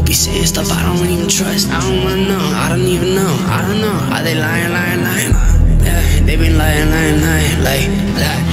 be saying stuff I don't even trust. I don't wanna know, I don't even know, I don't know. Are they lying, lying, lying? Yeah, they been lying, lying, lying, like,